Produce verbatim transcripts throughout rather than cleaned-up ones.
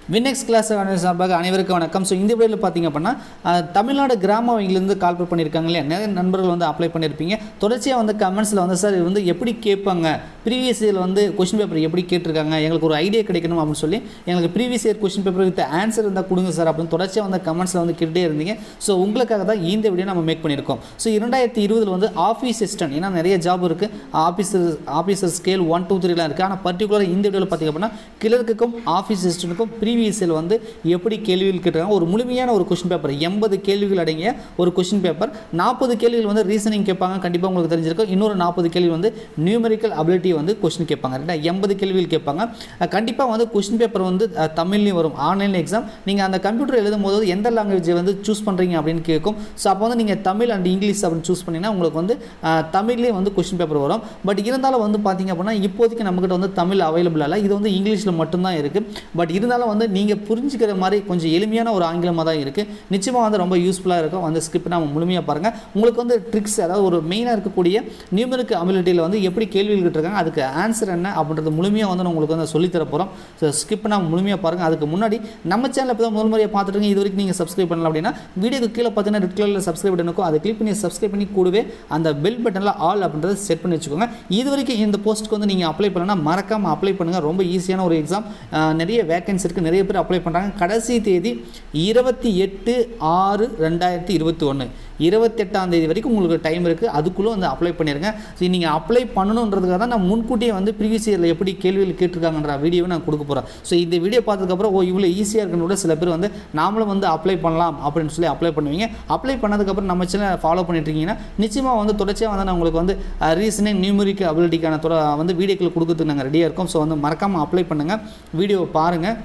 Winxclass சார்பாக அனைவருக்கும் வணக்கம். ஸோ இந்த வீடியோவில் பார்த்தீங்க அப்படின்னா தமிழ்நாடு கிராம வங்கியிலேருந்து கால் பண்ணியிருக்காங்க இல்லையா, நிறைய நண்பர்கள் வந்து அப்ளை பண்ணியிருப்பீங்க. தொடர்ச்சியாக வந்து கமெண்ட்ஸில் வந்து சார் இது வந்து எப்படி கேட்பாங்க, ப்ரீவியஸ் இயர் வந்து கொஸ்டின் பேப்பர் எப்படி கேட்டிருக்காங்க, எங்களுக்கு ஒரு ஐடியா கிடைக்கணும் அப்படின்னு சொல்லி எங்களுக்கு previous year question paper with answer இருந்தால் கொடுங்க சார் அப்படின்னு தொடர்ச்சியாக வந்து கமெண்ட்ஸில் வந்து கேட்டே இருந்தீங்க. ஸோ உங்களுக்காக தான் இந்த வீடியோ நம்ம மேக் பண்ணியிருக்கோம். ஸோ இரண்டாயிரத்தி இருபதில் வந்து ஆஃபீஸ் அசிஸ்டன்ட், ஏன்னா நிறைய ஜாப் இருக்குது, officer officer scale one two த்ரீலாம் இருக்குது. ஆனால் பர்டிகுலராக இந்த வீடியோவில் பார்த்திங்க அப்படின்னா கிளர்க்குக்கும் ஆஃபீஸ் அசிஸ்டன்ட்டுக்கும் ப்ரீவியஸ் இயர் வந்து எப்படி கேள்விகள் கேட்டிருக்காங்க, ஒரு முழுமையான ஒரு கொஸ்டின் பேப்பர், எண்பது கேள்விகள் அடங்கிய ஒரு கொஸ்டின் பேப்பர். நாற்பது கேள்விகள் வந்து ரீசனிங் கேட்பாங்க, கண்டிப்பாக உங்களுக்கு தெரிஞ்சிருக்கும். இன்னொரு நாற்பது கேள்வி வந்து நியூமெரிக்கல் அபிலிட்டி வந்து கொஸ்டின் கேட்பாங்க. ரைட்டா, எண்பது கேள்விகள் கேட்பாங்க. கண்டிப்பாக வந்து கொஸ்டின் பேப்பர் வந்து தமிழ்லையும் வரும். ஆன்லைன் எக்ஸாம் நீங்கள் அந்த கம்ப்யூட்டர் எழுதும் போது எந்த லாங்குவேஜை வந்து சூஸ் பண்ணுறீங்க அப்படின்னு கேட்கும். ஸோ அப்போ வந்து நீங்கள் தமிழ் அண்ட் இங்கிலீஷ் அப்படின்னு சூஸ் பண்ணிங்கன்னா உங்களுக்கு வந்து தமிழ்லேயே வந்து கொஸ்டின் பேப்பர் வரும். பட் இருந்தாலும் வந்து பார்த்தீங்க அப்படின்னா இப்போதைக்கு நம்மகிட்ட வந்து தமிழ் அவைலபிள் இல்லை, இது வந்து இங்கிலீஷில் மட்டும்தான் இருக்குது. பட் இருந்தாலும் வந்து நீங்கள் புரிஞ்சுக்கிற மாதிரி கொஞ்சம் எளிமையான ஒரு ஆங்கிலமாக தான் இருக்குது. நிச்சயமாக வந்து ரொம்ப யூஸ்ஃபுல்லாக இருக்கும். அந்த ஸ்கிரிப்ட் நம்ம முழுமையாக பாருங்கள். உங்களுக்கு வந்து ட்ரிக்ஸ், அதாவது ஒரு மெயினாக இருக்கக்கூடிய நியூமெரிக்கல் அபிலிட்டியில் வந்து எப்படி கேள்விகள் கேட்டிருக்காங்க, அதுக்கு ஆன்சர் என்ன அப்படின்றது முழுமையாக வந்து நான் உங்களுக்கு வந்து சொல்லித்தர போகிறோம். ஸோ ஸ்கிரிப்ட் நான் முழுமையாக பாருங்கள். அதுக்கு முன்னாடி நம்ம சேனல் இப்போ தான் முதல் முறையாக பார்த்துட்டு இது வரைக்கும் நீங்கள் சப்ஸ்கிரைப் பண்ணலாம் அப்படின்னா வீடியோக்கு கீழே பார்த்தீங்கன்னா ரெட் கலரில் சப்ஸ்கிரைப் பட்டன் இருக்கும், அதை கிளிக் பண்ணி சப்ஸ்கிரைப் பண்ணி கூடவே அந்த பெல் பட்டனில் ஆல் அப்படின்றத செட் பண்ணி வச்சுக்கோங்க. இது வரைக்கும் இந்த போஸ்ட்டுக்கு வந்து நீங்கள் அப்ளை பண்ணலாம், மறக்காமல் அப்ளை பண்ணுங்கள். ரொம்ப ஈஸியான ஒரு எக்ஸாம், நிறைய வேகன்சி இருக்குது, நிறைய பேர் அப்ளை பண்ணுறாங்க. கடைசி தேதி இருபத்தி எட்டு ஆறு ரெண்டாயிரத்தி இருபத்தி ஒன்று இருபத்தெட்டாம் தேதி வரைக்கும் உங்களுக்கு டைம் இருக்குது. அதுக்குள்ளே வந்து அப்ளை பண்ணிடுங்க. ஸோ நீங்கள் அப்ளை பண்ணணுன்றதுக்காக தான் நான் முன்கூட்டியே வந்து ப்ரீவியஸ் இயரில் எப்படி கேள்விகள் கேட்டிருக்காங்கன்ற வீடியோவை நான் கொடுக்க போகிறேன். ஸோ இந்த வீடியோ பார்த்ததுக்கப்புறம் ஓ இவ்வளோ ஈஸியாக இருக்குன்னு கூட சில பேர் வந்து நாமளும் வந்து அப்ளை பண்ணலாம் அப்படின்னு சொல்லி அப்ளை பண்ணுவீங்க. அப்ளை பண்ணதுக்கப்புறம் நம்ம சேனல் ஃபாலோ பண்ணிட்டு இருக்கீங்கன்னா நிச்சயமாக வந்து தொடர்ச்சியாக வந்து நான் உங்களுக்கு வந்து ரீசனிங் நியூமெரிக்கல் அபிலிட்டிக்கான தொட வந்து வீடியோக்கள் கொடுக்கறதுக்கு நாங்கள் ரெடியாக இருக்கோம். ஸோ வந்து மறக்காமல் அப்ளை பண்ணுங்கள், வீடியோவை பாருங்கள்.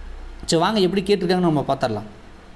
ஸோ வாங்க எப்படி கேட்டிருக்காங்கன்னு நம்ம பார்த்துடலாம்.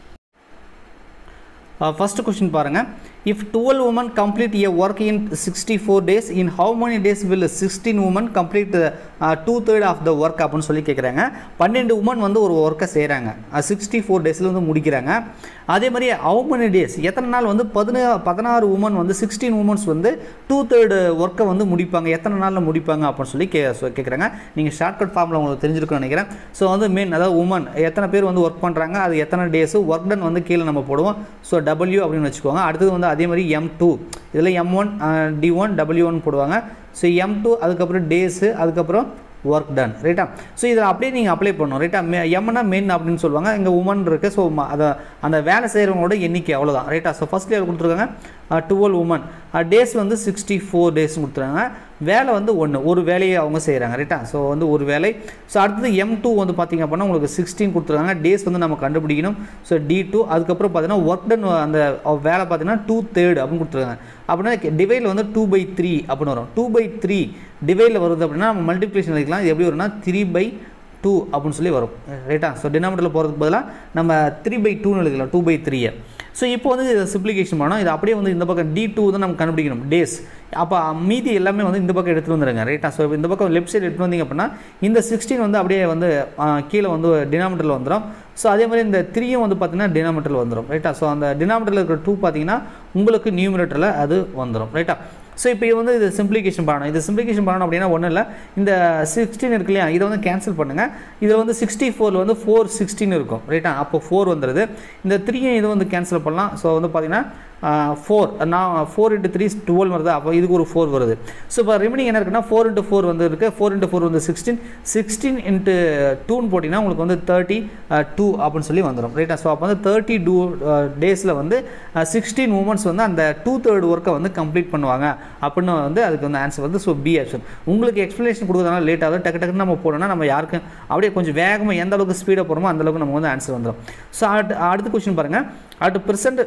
ஃபர்ஸ்ட் கொஸ்டின் பாருங்கள். If twelve women complete a work in sixty-four days, in how many days will sixteen women complete uh, two third of the work அப்படின்னு சொல்லி கேட்குறாங்க. பன்னெண்டு உமன் வந்து ஒரு ஒர்க்கை செய்கிறாங்க, சிக்ஸ்டி ஃபோர் டேஸில் வந்து முடிக்கிறாங்க. அதே மாதிரி ஹவு மெனி டேஸ், எத்தனை நாள் வந்து பதினா பதினாறு உமன் வந்து சிக்ஸ்டீன் உமன்ஸ் வந்து டூ தேர்டு ஒர்க்கை வந்து முடிப்பாங்க, எத்தனை நாளில் முடிப்பாங்க அப்படின்னு சொல்லி கே கேட்குறாங்க. நீங்கள் ஷார்ட்கட் ஃபார்மில் உங்களுக்கு தெரிஞ்சிருக்குன்னு நினைக்கிறேன். ஸோ வந்து மெயின், அதாவது உமன் எத்தனை பேர் வந்து ஒர்க் பண்ணுறாங்க, அது எத்தனை டேஸு, ஒர்க் டன் வந்து கீழே நம்ம போடுவோம். ஸோ டபிள்யூ அப்படின்னு வச்சுக்கோங்க. அடுத்தது வந்து அதே மாதிரி எம் டூ, இதில் M one D one W one போடுவாங்க. ஸோ எம் டூ அதுக்கப்புறம் டேஸு, அதுக்கப்புறம் ஒர்க் டன். ரைட்டா, ஸோ இதில் அப்படியே நீங்கள் அப்ளை பண்ணணும். ரைட்டா, எம்னா மென் அப்படின்னு சொல்லுவாங்க, இங்கே உமன் இருக்குது. ஸோ அதை அந்த வேலை செய்கிறவங்களோட எண்ணிக்கை அவ்வளோதான். ரைட்டா, ஸோ ஃபஸ்ட் இயர் கொடுத்துருக்காங்க டுவெல் உமன், டேஸ் வந்து சிக்ஸ்டி ஃபோர் டேஸ் கொடுத்துருக்காங்க. வேலை வந்து ஒன்று, ஒரு வேலையை அவங்க செய்கிறாங்க. ரைட்டா, ஸோ வந்து ஒரு வேலை. ஸோ அடுத்தது எம் டூ வந்து பார்த்திங்க அப்படின்னா உங்களுக்கு சிக்ஸ்டீன் கொடுத்துருக்காங்க. டேஸ் வந்து நம்ம கண்டுபிடிக்கணும். ஸோ டி டூ, அதுக்கப்புறம் பார்த்தீங்கன்னா ஒர்க் டன் அந்த வேலை பார்த்தீங்கன்னா டூ தேர்ட் அப்படின்னு கொடுத்துருக்காங்க. அப்படின்னா டிவைடில் வந்து டூ பை த்ரீ அப்படின்னு வரும். டூ பை த்ரீ டிவைடில் வருது அப்படின்னா நம்ம மல்டிப்ளிகேஷன் எழுதிக்கலாம். இது எப்படி வரும்னா த்ரீ பை டூ அப்படின்னு சொல்லி வரும். ரைட்டா, ஸோ டினாமினேட்டரில் போகிறதுக்கு பதிலாக நம்ம த்ரீ பை டூன்னு எழுதிக்கலாம், டூ பை த்ரீயை. ஸோ இப்போ வந்து இதை சிம்ப்ளிகேஷன் பண்ணோம். இது அப்படியே வந்து இந்த பக்கம் டி டூ தான் நம்ம கண்டுபிடிக்கணும், டேஸ். அப்போ மீதி எல்லாமே வந்து இந்த பக்கம் எடுத்துகிட்டு வந்துடுங்க. ரைட்டா, ஸோ இந்த பக்கம் லெஃப்ட் சைடு எடுத்துகிட்டு வந்தீங்க அப்படின்னா இந்த சிக்ஸ்டீன் வந்து அப்படியே வந்து கீழே வந்து டினாமினேட்டரில் வந்துடும். ஸோ அதே மாதிரி இந்த த்ரீயும் வந்து பார்த்திங்கன்னா டினாமினேட்டரில் வந்துடும். ரைட்டா, ஸோ அந்த டினாமினேட்டரில் இருக்கிற டூ பார்த்திங்கன்னா உங்களுக்கு நியூமினேட்டரில் அது வந்துடும். ரைட்டா, ஸோ இப்போ வந்து இது சிம்ப்ளிகேஷன் பண்ணணும். இது சிம்ப்ளிகேஷன் பண்ணணும் அப்படின்னா ஒன்றும் இல்லை, இந்த சிக்ஸ்டீன் இருக்கு இல்லையா, இதை வந்து கேன்சல் பண்ணுங்கள். இதில் வந்து சிக்ஸ்டி ஃபோரில் வந்து ஃபோர் சிக்ஸ்டீன் இருக்கும். ரைட்டா, அப்போ ஃபோர் வந்துடுது. இந்த த்ரீயும் இது வந்து கேன்சல் பண்ணலாம். ஸோ வந்து பார்த்திங்கன்னா ஃபோர், நான் ஃபோர் இன்ட்டு த்ரீ டுவெல் வருது, அப்போ இதுக்கு ஒரு ஃபோர் வருது. ஸோ இப்போ ரிமைனிங் என்ன இருக்குன்னா ஃபோர் இன்ட்டு ஃபோர் வந்து இருக்குது. ஃபோர் இன்ட்டு ஃபோர் வந்து சிக்ஸ்டீன், சிக்ஸ்டீன் இன்ட்டு டூன்னு போட்டிங்கன்னா உங்களுக்கு வந்து தேர்ட்டி டூ அப்படின்னு சொல்லி வந்துடும். ரைட்டா, ஸோ அப்போ வந்து தேர்ட்டி டூ டேஸில் வந்து சிக்ஸ்டீன் உமன்ஸ் வந்து அந்த டூ தேர்ட் ஒர்க்கை வந்து கம்ப்ளீட் பண்ணுவாங்க அப்படின்னு வந்து அதுக்கு வந்து ஆன்சர் வந்து ஸோ பி ஆப்ஷன். உங்களுக்கு எக்ஸ்ப்ளனேஷன் கொடுக்குறதுனால லேட் ஆகுது, டக்கு டக்குன்னு நம்ம போனோம்னா நம்ம யாருக்கும் அப்படியே கொஞ்சம் வேகமாக எந்த அளவுக்கு ஸ்பீடாக போகிறோமோ அந்தளவுக்கு நமக்கு வந்து ஆன்சர் வந்துடும். ஸோ அடுத்து அடுத்த கொஸ்டின் பாருங்கள். At present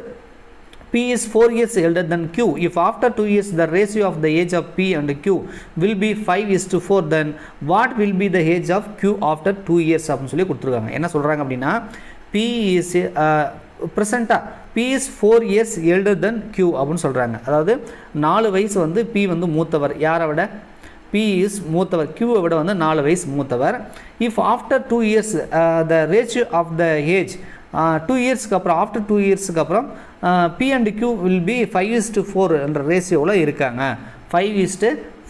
P is four years elder than Q. If after two years the ratio of the age of P and Q will be five is to four, then what will be the age of Q after two years அப்படின்னு சொல்லி கொடுத்துருக்காங்க. என்ன சொல்கிறாங்க அப்படின்னா P is ப்ரெசென்ட்டாக P is four years elder than Q அப்படின்னு சொல்கிறாங்க. அதாவது நாலு வயசு வந்து P வந்து மூத்தவர், யாரை விட P is மூத்தவர், Q விட வந்து நாலு வயசு மூத்தவர். If after two years uh, the ratio of the age two இயர்ஸ்க்கு அப்புறம் ஆஃப்டர் டூ இயர்ஸுக்கு அப்புறம் P and Q will be five is to four என்ற ரேஷியோவில் இருக்காங்க. ஃபைவ் இஸ் டு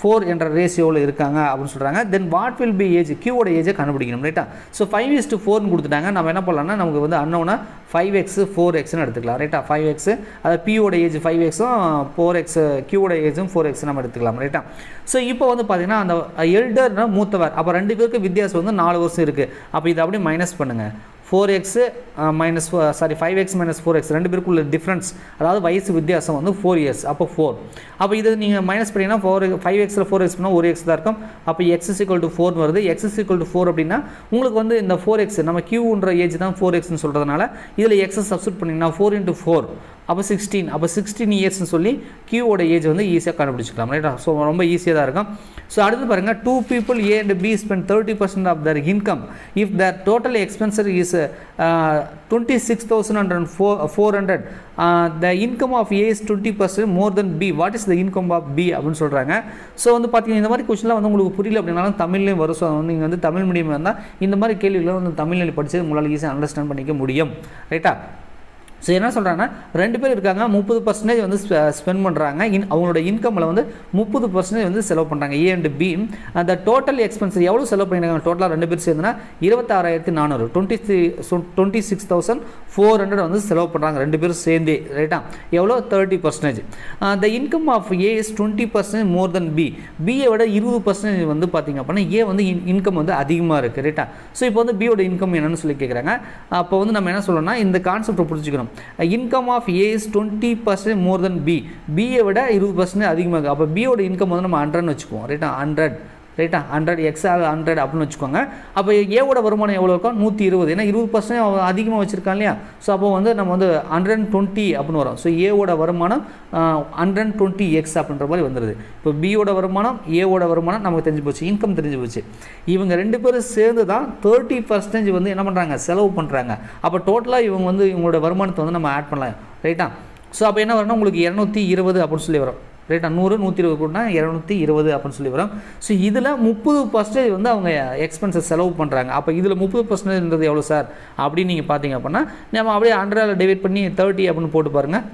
ஃபோர் என்ற ரேஷியோவில் இருக்காங்க அப்படின்னு சொல்கிறாங்க. Then what will be age, கியூவோட ஏஜை கண்டுபிடிக்கணும் ரைட்டா. ஸோ ஃபைவ் இஸ் டு ஃபோர்னு கொடுத்துட்டாங்க. நம்ம என்ன பண்ணலாம்னா நமக்கு வந்து அன்னோன்னா ஃபைவ் எக்ஸ் ஃபோர் எக்ஸ்னு எடுத்துக்கலாம் ரைட்டா. ஃபைவ் எக்ஸ் அது பியோட ஏஜ் ஃபைவ் எக்ஸும் ஃபோர் எக்ஸ் கியூவோட ஏஜும் ஃபோர் எக்ஸ் நம்ம எடுத்துக்கலாம் ரைட்டா. ஸோ இப்போ வந்து பார்த்தீங்கன்னா அந்த எல்டர்னா மூத்தவர், அப்போ ரெண்டு பேருக்கு வித்தியாசம் வந்து நாலு வருஷம் இருக்குது. அப்போ இதை அப்படியே மைனஸ் பண்ணுங்கள். Four X minus sorry five X minus four X ரெண்டு பேருக்குள்ள டிஃப்ரென்ஸ், அதாவது வயசு வித்தியாசம் வந்து ஃபோர் இயர்ஸ். அப்போ ஃபோர், அப்போ இது நீங்கள் மைனஸ் பண்ணிங்கன்னா ஃபோர் ஃபைவ் எக்ஸில் ஃபோர் எக்ஸ் பண்ணால் ஒரு எக்ஸ் தான் இருக்கும். அப்போ X is equal to four வருது. X is equal to four அப்படின்னா உங்களுக்கு வந்து இந்த ஃபோர் எக்ஸ் நம்ம கியூன்ற ஏஜ் தான் ஃபோர் எக்ஸ்னு சொல்கிறதுனால இதில் எக்ஸை சப்ஸ்டிட் பண்ணிங்கன்னா ஃபோர் இன்ட்டு ஃபோர் அப்போ சிக்ஸ்டீன், அப்போ சிக்ஸ்டீன் இயர்ஸ்னு சொல்லி கியூவோட ஏஜ் வந்து ஈஸியாக கண்டுபிடிச்சிக்கலாம் ரைட்டா. ஸோ ரொம்ப ஈஸியாக தான் இருக்கும். ஸோ அடுத்து பாருங்கள், two people A and B spend thirty percent of their income if their total expenses is twenty six thousand hundred four four hundred the income of A is twenty percent more than B, what is the income of B அப்படின்னு சொல்கிறாங்க. So வந்து பார்த்தீங்கன்னா இந்த மாதிரி கொஸ்டின்லாம் வந்து உங்களுக்கு புரியல அப்படின்னாலும் தமிழ்லேயும் வரும். ஸோ நீங்கள் வந்து தமிழ் மீடியம் வந்தால் இந்த மாதிரி கேள்விகளை வந்து தமிழ்நிலை படித்து உங்களால் ஈஸியாக அண்டர்ஸ்டாண்ட் பண்ணிக்க முடியும் ரைட்டா. ஸோ என்ன சொல்கிறாங்கன்னா ரெண்டு பேர் இருக்காங்க, முப்பது பர்சன்டேஜ் வந்து ஸ்பெண்ட் பண்ணுறாங்க. இன் அவங்களோட இன்கமில் வந்து முப்பது பர்சன்டேஜ் வந்து செலவு பண்ணுறாங்க ஏ அண்ட் பி. அந்த டோட்டல் எக்ஸ்பென்ஸ் எவ்வளோ செலவு பண்ணியிருக்காங்க டோட்டலாக ரெண்டு பேர் சேர்ந்துன்னா இருபத்தாறாயிரத்தி நானூறு twenty three twenty six thousand four hundred வந்து செலவு பண்ணுறாங்க ரெண்டு பேரும் சேர்ந்தே ரைட்டா. எவ்வளோ thirty percentage. The income of A is twenty percentage more than B, பியை விட இருபது பர்சன்டேஜ் வந்து பார்த்திங்க அப்படின்னா ஏ வந்து இன்கம் வந்து அதிகமாக இருக்குது ரைட்டா. ஸோ இப்போ வந்து பியோட இன்கம் என்னன்னு சொல்லி கேட்குறாங்க. அப்போ வந்து நம்ம என்ன சொல்லணும்னா இந்த கான்செப்டை புரிஞ்சுக்கணும். Income of A is twenty percent more than B, பியை விட இருபது பர்சன்ட் அதிகமாக இருக்குது. அப்போ பியோட இன்கம் வந்து நம்ம ஹண்ட்ரட்னு வச்சுக்குவோம் ரைட்டா. ஹண்ட்ரட் ரைட்டா, ஹண்ட்ரட் எக்ஸ் ஹண்ட்ரட் அப்படின்னு வச்சுக்கோங்க. அப்போ ஏவோட வருமானம் எவ்வளோ இருக்கும், நூற்றி இருபது. ஏன்னா இருபது பர்சன்ட் அதிகமாக வச்சுருக்கான் இல்லையா. ஸோ அப்போ வந்து நம்ம வந்து ஹண்ட்ரட் அண்ட் டுவெண்ட்டி அப்படின்னு வரும். ஸோ ஏவோட வருமானம் ஹண்ட்ரட் அண்ட் டுவெண்ட்டி எக்ஸ் அப்படின்ற மாதிரி வந்துடுது. இப்போ பியோட வருமானம் ஏவோட வருமானம் நமக்கு தெரிஞ்சு போச்சு, இன்கம் தெரிஞ்சு போச்சு. இவங்க ரெண்டு பேரும் சேர்ந்து தான் தேர்ட்டி பர்சன்டேஜ் வந்து என்ன பண்ணுறாங்க, செலவு பண்ணுறாங்க. அப்போ டோட்டலாக இவங்க வந்து இவங்களோட வருமானத்தை வந்து நம்ம ஆட் பண்ணலாம் ரைட்டா. ஸோ அப்போ என்ன வரணும், உங்களுக்கு இரநூத்தி இருபது அப்படின்னு சொல்லி வரும் ரைட்டா. நூறு நூற்றி இருபது கூட்டினா இரநூத்தி இருபது அப்படின்னு சொல்லி வரும். ஸோ இதில் முப்பது பர்சன்டேஜ் வந்து அவங்க எக்ஸ்பென்சஸ் செலவு பண்ணுறாங்க. அப்போ இதில் முப்பது பர்சன்டேஜ்ன்றது எவ்வளோ சார் அப்படின்னு நீங்கள் பார்த்தீங்க அப்படின்னா நம்ம அப்படியே ஹண்ட்ரடில் டிவைட் பண்ணி தேர்ட்டி அப்படின்னு போட்டு பாருங்கள்.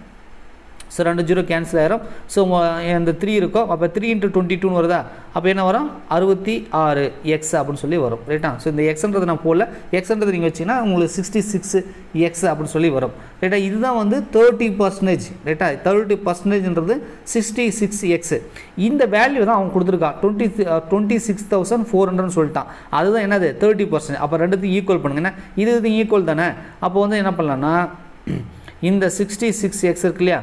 ஸோ ரெண்டு ஜீரோ கேன்சல் ஆயிரும். ஸோ இந்த த்ரீ இருக்கும். அப்போ த்ரீ இன்ட்டு டுவெண்ட்டி டூன்னு வருதா. அப்போ என்ன வரும், அறுபத்தி ஆறு எக்ஸ் அப்படின்னு சொல்லி வரும் ரைட்டா. ஸோ இந்த எக்ஸ்ன்றது நான் போடல, எக்ஸ்ன்றது நீங்கள் வச்சிங்கன்னா உங்களுக்கு சிக்ஸ்டி சிக்ஸ் எக்ஸ் அப்படின்னு சொல்லி வரும் ரைட்டா. இதுதான் வந்து தேர்ட்டி பர்சன்டேஜ் ரைட்டா. தேர்ட்டி பர்சன்டேஜ்ன்றது சிக்ஸ்டி சிக்ஸ் எக்ஸ். இந்த வேல்யூ தான் அவங்க கொடுத்துருக்கா twenty twenty six thousand four ஹண்ட்ரட்னு சொல்லிட்டான். அதுதான் என்னது தேர்ட்டி பர்சன்ட். அப்போ ரெண்டுத்தையும் ஈக்குவல் பண்ணுங்கன்னா இது இது ஈக்குவல் தானே. அப்போ வந்து என்ன பண்ணலான்னா இந்த சிக்ஸ்டி சிக்ஸ் எக்ஸ் இருக்கு இல்லையா,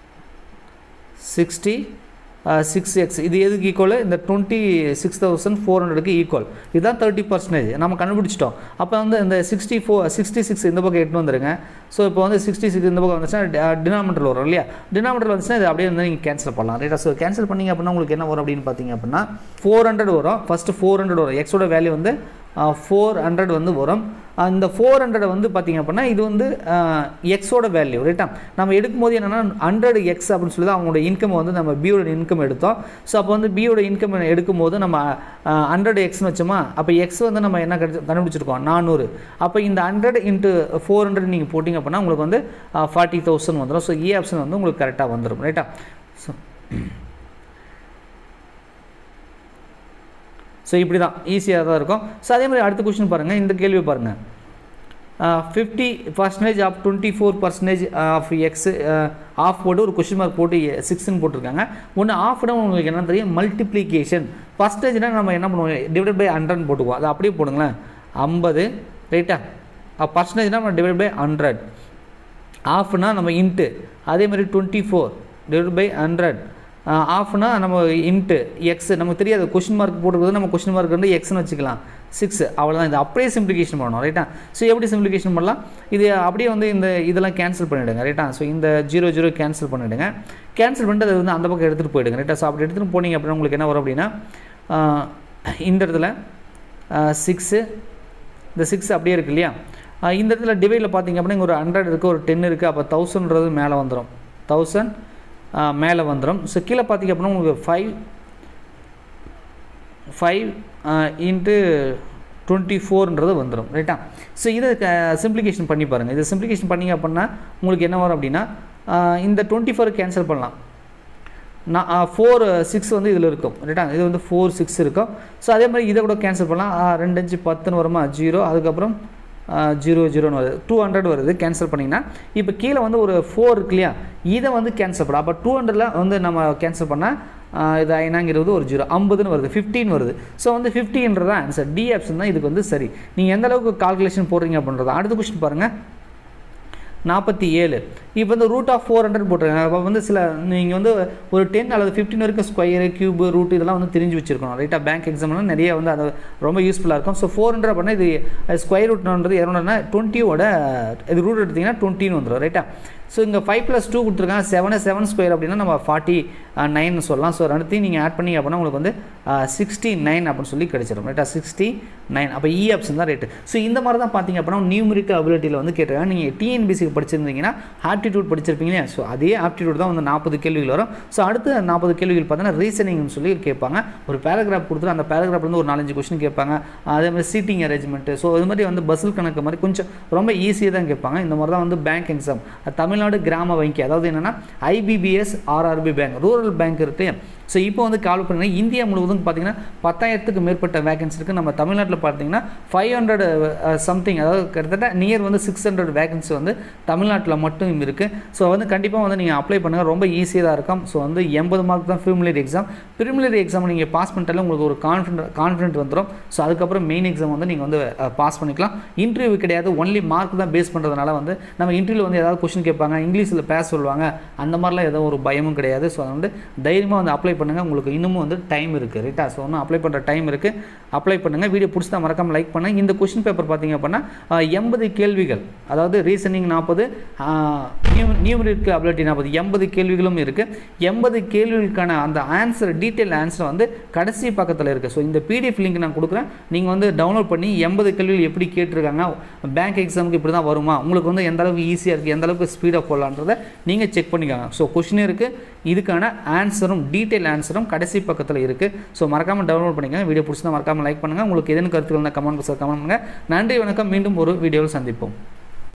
சிக்ஸ்டி சிக்ஸ் எக்ஸ் இது எதுக்கு ஈக்குவல், இந்த டுவெண்ட்டி சிக்ஸ் தௌசண்ட் ஃபோர் ஹண்ட்ரடுக்கு ஈக்குவல். இதுதான் தேர்ட்டி பர்சன்டேஜ் நம்ம கண்டுபிடிச்சிட்டோம். அப்போ வந்து இந்த சிக்ஸ்டி ஃபோர் சிக்ஸ்டி சிக்ஸ் இந்த பக்கம் எட்டு வந்துருங்க. ஸோ இப்போ வந்து சிக்ஸ்டி சிக்ஸ் இந்த பக்கம் வந்துச்சுன்னா டினாமினேட்டர் வரும் இல்லையா. டினாமினேட்டர் வந்துச்சுன்னா இது அப்படியே வந்து நீங்கள் கேன்சல் பண்ணலாம் ரைட்டா. ஸோ கேன்சல் பண்ணிங்க அப்படின்னா உங்களுக்கு என்ன வரும் அப்படின்னு பார்த்தீங்க அப்படின்னா ஃபோர் ஹண்ட்ரட் வரும். ஃபஸ்ட்டு ஃபோர் ஹண்ட்ரட் வரும். எக்ஸோட வேல்யூ வந்து ஃபோர் ஹண்ட்ரட் வந்து வரும். அந்த ஃபோர் ஹண்ட்ரட் வந்து பார்த்திங்க அப்படின்னா இது வந்து எக்ஸோட வேல்யூ ரைட்டா. நம்ம எடுக்கும்போது என்னென்னா ஹண்ட்ரட் எக்ஸ் அப்படின்னு சொல்லி தான் அவங்களோட இன்கம் வந்து நம்ம பியோட இன்கம் எடுத்தோம். ஸோ அப்போ வந்து பியோட இன்கம் எடுக்கும்போது நம்ம ஹண்ட்ரட் எக்ஸ்னு வச்சோமா. அப்போ எக்ஸ் வந்து நம்ம என்ன கண்டுபிடிச்சிருக்கோம் நானூறு. அப்போ இந்த ஹண்ட்ரட் இன்ட்டு ஃபோர் ஹண்ட்ரட் நீங்கள் போட்டிங்க அப்படின்னா உங்களுக்கு வந்து ஃபார்ட்டி தௌசண்ட் வந்துடும். ஸோ ஏ ஆப்ஷன் வந்து உங்களுக்கு கரெக்டாக வந்துடும் ரைட்டா. ஸோ ஸோ இப்படி தான் ஈஸியாக தான் இருக்கும். ஸோ அதே மாதிரி அடுத்த கொஸ்டின் பாருங்கள், இந்த கேள்வி பாருங்கள். Fifty percentage of twenty four percentage of X of போட்டு ஒரு கொஸ்டின் மார்க் போட்டு சிக்ஸ்ன்னு போட்டிருக்காங்க. ஒன்று ஆஃப்னா உங்களுக்கு என்ன தெரியும், மல்டிப்ளிகேஷன். பர்சன்டேஜ்னால் நம்ம என்ன பண்ணுவோம், டிவைட் பை ஹண்ட்ரட் போட்டுக்குவோம். அதை அப்படியே போடுங்களேன், ஐம்பது ரைட்டா. பர்சன்டேஜ்னால் நம்ம டிவைட் பை ஹண்ட்ரட். ஆஃப்னா நம்ம இன்ட்டு, அதே மாதிரி twenty four divide by hundred. ஆஃப்னா நம்ம இன்ட்டு எக்ஸ் நமக்கு தெரியாது, கொஸ்டின் மார்க் போட்டுக்கிறது நம்ம கொஸ்டின் மார்க் வந்து எக்ஸ்னு வச்சுக்கலாம். சிக்ஸ் அவ்வளோதான். இது அப்படியே சிம்பிளிகேஷன் பண்ணணும் ரைட்டா. ஸோ எப்படி சிம்பிளிகேஷன் பண்ணலாம், இது அப்படியே வந்து இந்த இதெல்லாம் கேன்சல் பண்ணிவிடுங்க ரைட்டா. ஸோ இந்த ஜீரோ ஜீரோ கேன்சல் பண்ணிவிடுங்க. கேன்சல் பண்ணிட்டு அதை வந்து அந்த பக்கம் எடுத்துகிட்டு போயிடுங்க ரைட்டா. ஸோ அப்படி எடுத்துகிட்டு போனீங்க அப்படின்னா உங்களுக்கு என்ன வரும் அப்படின்னா இந்த இடத்துல சிக்ஸு, இந்த சிக்ஸ் அப்படியே இருக்குது இல்லையா. இந்த இடத்துல டிவைடில் பார்த்தீங்க அப்படின்னா இங்கே ஒரு ஹண்ட்ரட் இருக்குது, ஒரு டென் இருக்குது. அப்போ தௌசண்ட்றது மேலே வந்துடும், தௌசண்ட் மேலே வந்துடும். ஸோ கீழே பார்த்திங்க அப்படின்னா உங்களுக்கு ஃபைவ் ஃபைவ் இன்ட்டு டுவெண்ட்டி ஃபோர்ன்றது வந்துடும் ரைட்டா. ஸோ இதை சிம்பிளிகேஷன் பண்ணி பாருங்கள். இதை சிம்பிளிகேஷன் பண்ணிங்க அப்படின்னா உங்களுக்கு என்ன வரும் அப்படின்னா இந்த டுவெண்ட்டி ஃபோர் கேன்சல் பண்ணலாம். நான் ஃபோர் சிக்ஸ் வந்து இதில் இருக்கும் ரைட்டா, இது வந்து ஃபோர் சிக்ஸ் இருக்கும். ஸோ அதே மாதிரி இதை கூட கேன்சல் பண்ணலாம். ரெண்டு அஞ்சு பத்துன்னு வருமா ஜீரோ, அதுக்கப்புறம் ஜீரோ ஜீரோன்னு வருது, டூ ஹண்ட்ரட் வருது. கேன்சல் பண்ணிங்கன்னா இப்போ கீழே வந்து ஒரு ஃபோர் இருக்கு இல்லையா, இதை வந்து கேன்சல் பண்ணலாம். அப்போ டூ ஹண்ட்ரடில் வந்து நம்ம கேன்சல் பண்ணால் இது ஐநாங்கிறது ஒரு ஜீரோ ஐம்பதுன்னு வருது, ஃபிஃப்டின் வருது. ஸோ வந்து ஃபிஃப்டின்றது தான் ஆன்சர். டி ஆப்ஷன் தான் இதுக்கு வந்து சரி. நீங்கள் எந்த அளவுக்கு கால்குலேஷன் போடுறீங்க அப்படின்றது. அடுத்த கொஸ்டின் பாருங்கள், நாற்பத்தி ஏழு. இப்போ வந்து ரூட் ஆஃப் ஃபோர் ஹண்ட்ரட் போட்டுருக்காங்க. அப்போ வந்து சில நீங்கள் வந்து ஒரு டென் அல்லது ஃபிஃப்டின் வரைக்கும் ஸ்கொயரு கியூபு ரூட் இதெல்லாம் வந்து தெரிஞ்சு வச்சிருக்கணும் ரைட்டாக. பேங்க் எக்ஸாம்லாம் நிறைய வந்து அது ரொம்ப யூஸ்ஃபுல்லாக இருக்கும். ஸோ ஃபோர் ஹண்ட்ரட் பண்ணால் இது ஸ்கொயர் ரூட்ன்றது இரநூறுனா டுவெண்ட்டியோட இது ரூட் எடுத்திங்கன்னா டுவெண்ட்டின்னு வந்துடும் ரைட்டா. ஸோ இங்கே ஃபைவ் ப்ளஸ் டூ கொடுத்துருக்காங்க, செவன் செவன் ஸ்கொயர் அப்படின்னா நம்ம ஃபார்ட்டி நைன் சொல்லலாம். ஸோ ரெண்டுத்தையும் நீங்கள் ஆட் பண்ணி அப்படின்னா உங்களுக்கு வந்து சிக்ஸ்டி நைன் அப்படின்னு சொல்லி கிடைச்சிடும் ரைட்டா, சிக்ஸ்டி நைன். அப்போ இ ஆப்ஷன் தான் ரேட்டு. ஸோ இந்த மாதிரி தான் பார்த்தீங்க அப்படின்னா நியூமரிக்கல் அபிலிட்டியில் வந்து கேட்டிருக்காங்க. நீங்கள் டிஎன்பிசிக்கு படிச்சிருந்தீங்கன்னா ஆப்டிடியூட் படிச்சிருப்பீங்களே, ஸோ அதே ஆப்டிடியூட் தான் வந்து நாற்பது கேள்விகள் வரும். ஸோ அடுத்து நாற்பது கேள்விகள் பார்த்தீங்கன்னா ரீசனிங்னு சொல்லி கேட்பாங்க. ஒரு பேராகிராஃப் கொடுத்துட்டு அந்த பேராகிராஃப் வந்து ஒரு நாலஞ்சு கொஸ்டின் கேட்பாங்க. அதே மாதிரி சீட்டிங் அரேஞ்ச்மெண்ட்டு, ஸோ இது மாதிரி வந்து பஸ்ஸில் கணக்கு மாதிரி கொஞ்சம் ரொம்ப ஈஸியாக தான் கேட்பாங்க. இந்த மாதிரி தான் வந்து பேங்க் எக்ஸாம் தமிழ்நாடு கிராம வங்கி, அதாவது என்னென்னா IBPS RRB bank, rural bank இருக்குது. ஸோ இப்போ வந்து கால் பண்ணுங்கள். இந்தியா முழுவதும் பார்த்தீங்கன்னா பத்தாயிரத்துக்கு மேற்பட்ட வேகன்சி இருக்குது. நம்ம தமிழ்நாட்டில் பார்த்தீங்கன்னா ஃபைவ் ஹண்ட்ரட் சம்திங், அதாவது கிட்டத்தட்ட நியர் வந்து சிக்ஸ் ஹண்ட்ரட் வேகன்சி வந்து தமிழ்நாட்டில் மட்டும் இருக்குது. ஸோ வந்து கண்டிப்பாக வந்து நீங்கள் அப்ளை பண்ணுங்கள், ரொம்ப ஈஸியாக தான் இருக்கும். ஸோ வந்து எண்பது மார்க் தான் ப்ரிலிமினரி எக்ஸாம். ப்ரிலிமினரி எக்ஸாம் நீங்கள் பாஸ் பண்ணிட்டாலும் உங்களுக்கு ஒரு கான்ஃபிடென்ட் கான்ஃபிடென்ட் வந்துடும். ஸோ அதுக்கப்புறம் மெயின் எக்ஸாம் வந்து நீங்கள் வந்து பாஸ் பண்ணிக்கலாம். இன்டர்வியூ கிடையாது, ஒன்லி மார்க் தான் பேஸ் பண்ணுறதுனால வந்து நம்ம இன்டர்வியூ வந்து ஏதாவது கொஸ்டின் கேட்பாங்க, இங்கிலீஷில் பேச சொல்லுவாங்க, அந்த மாதிரிலாம் எதுவும் ஒரு பயமும் கிடையாது. ஸோ அதை வந்து தைரியமாக வந்து அப்ளை பண்ணுங்கள். உங்களுக்கு இன்னமும் வந்து டைம் இருக்குது ரைட்டா. ஸோ ஒன்றும் அப்ளை பண்ணுற டைம் இருக்குது, அப்ளை பண்ணுங்கள். வீடியோ பிடிச்சா மறக்காமல் லைக் பண்ணுங்கள். இந்த கொஸ்டின் பேப்பர் பார்த்தீங்க அப்படின்னா எண்பது கேள்விகள், அதாவது ரீசனிங் நாற்பது, நியூமரிக்கல் அபிலிட்டி நாற்பது, எண்பது கேள்விகளும் இருக்குது. எண்பது கேள்விகளுக்கான அந்த ஆன்சர் டீட்டெயில் ஆன்சர் வந்து கடைசி பக்கத்தில் இருக்குது. ஸோ இந்த பிடிஎஃப் லிங்க் நான் கொடுக்குறேன், நீங்கள் வந்து டவுன்லோட் பண்ணி எண்பது கேள்விகள் எப்படி கேட்டிருக்காங்க, பேங்க் எக்ஸாமுக்கு இப்படி தான் வருமா, உங்களுக்கு வந்து எந்த அளவுக்கு ஈஸியாக இருக்குது, எந்த அளவுக்கு ஸ்பீடாக போடலான்றதை நீங்கள் செக் பண்ணிக்கோங்க. ஸோ கொஸ்டின் இருக்குது, இதுக்கான ஆன்சரும் டீட்டெயில் ஆன்சரும் கடைசி பக்கத்தில் இருக்குது. ஸோ மறக்காமல் டவுன்லோட் பண்ணிக்கோங்க. வீடியோ பிடிச்சா மறக்காமல் லைக் பண்ணுங்கள். உங்களுக்கு எதுன்னு கருத்துக்கள் கமெண்ட் பாக்ஸில் கமெண்ட் பண்ணுங்கள். நன்றி, வணக்கம். மீண்டும் ஒரு வீடியோவில் சந்திப்போம்.